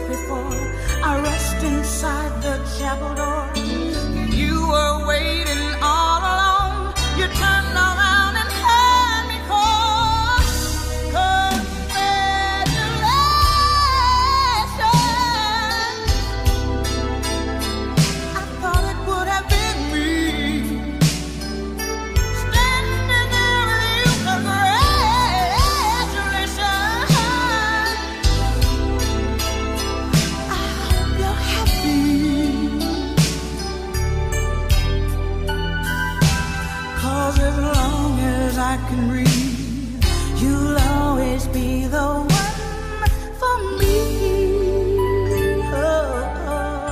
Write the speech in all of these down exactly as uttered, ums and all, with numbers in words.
before I rest inside the chapel door. You were waiting all alone. You turned around and heard me call. Congratulations. I thought it would have been me standing there with you. Congratulations. I hope you're happy. 'Cause as long as I can breathe, you'll always be the one for me. Oh, oh.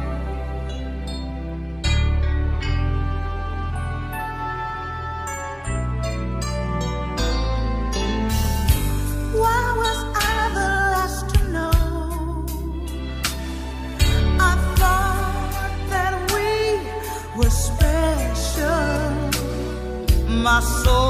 Why was I the last to know? I thought that we were special. My soul